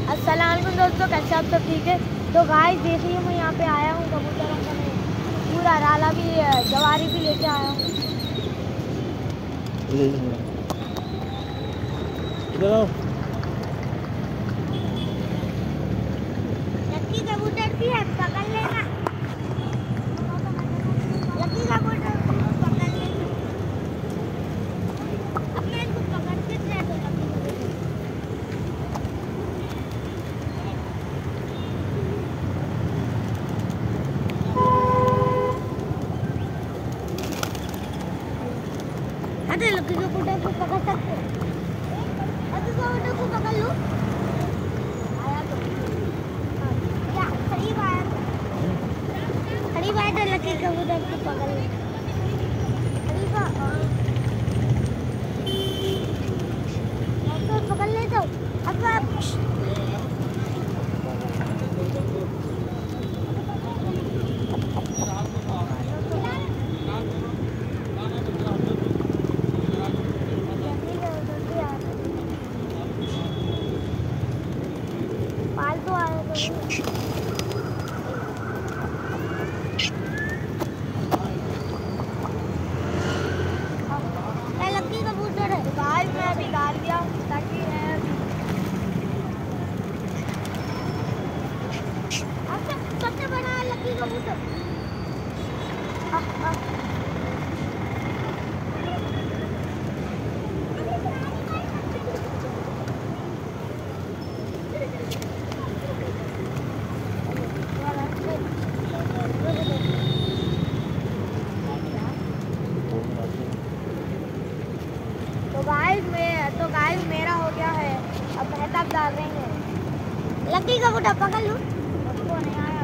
अस्सलाम वालेकुम दोस्तों, कैसे आप सब ठीक है। तो गाइस देखिए मैं यहाँ पे आया हूँ कबूतरों का मैं पूरा राला भी जवारी भी लेके आया हूँ। इधर आओ। लकी कबूतर भी है, पकड़ लेना। लकी कबूतर पकड़ लेना। अब मैं इसको पकड़ के दे दो लकी कबूतर। अरे लकी कबूतर को पकड़ सकते हो। लकी कबूतर को पकड़ लो। आया तो क्या करीब आया तो लकी कबूतर को पकड़ लो। पकड़ ले तो अब आप पालतू आया तो लकी कबूतर है। गाइस मैं अभी डाल दिया ताकि सबसे बड़ा है लकी कबूतर। तो गाइस मेरा हो गया है। अब मेहताब डाल रहे हैं। लकी कबूतर पकड़ लूं। उसको नहीं आया।